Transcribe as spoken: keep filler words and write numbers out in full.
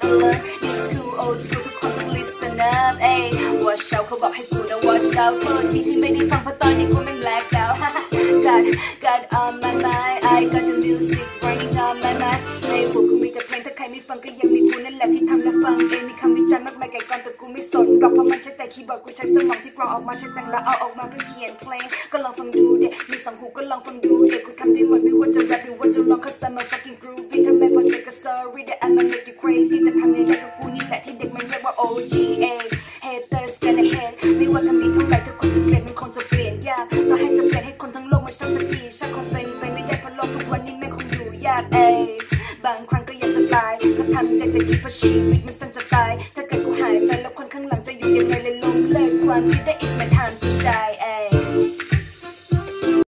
to learn new school old school ทุกคนต้อง listen up เอ้ย watch out เขาบอกให้กูนะ watch out โทษทีที่ไม่ได้ฟังเพราะตอนนี้กูแม่ง black out got got on my mind I got the music running on my mind ในหัวกูมีแต่เพลงถ้าใครไม่ฟังก็ยังมีกูนั่นแหละที่ทำและฟังเองมีคำวิจารณ์มากมายไกลกองแต่กูไม่สนหรอกเพราะมันใช้แต่คีย์บอร์ดกูใช้สมองที่กรองออกมาใช้แต่งแล้วเอาออกมาเพื่อเขียนเพลงก็ลองฟังดูเด็กมีสองหูก็ลองฟังดูเด็กกูทำได้หมดไม่ว่าจะแรปหรือว่าจะร้อง cause I'm a fucking groovy ถ้าไม่พอใจก็ sorry that I'ma make you crazy แต่ทำยังไงกับกูนี่แหละที่เด็กมันเรียกว่า โอ จี เอ haters gonna hate ไม่ว่าทำดีเท่าไหร่ถ้าคนจะเกลียดมันคงจะเปลี่ยนยากต่อให้จะเปลี่ยนให้คนทั้งโลกมาช่างสักทีช่างคงเป็นไปไม่ได้เพราะโลกทุกวันนี้แม่งคงอยู่ยากเอ้บางครั้งก็อยากจะตายก็ทำได้แต่คิดเพราะชีวิตมันสั้นจะตายถ้าเกิดกูหายไปแล้วคนข้างหลังจะอยู่ยังไงเลยล้มเลิกความคิดได้ it's my time to shine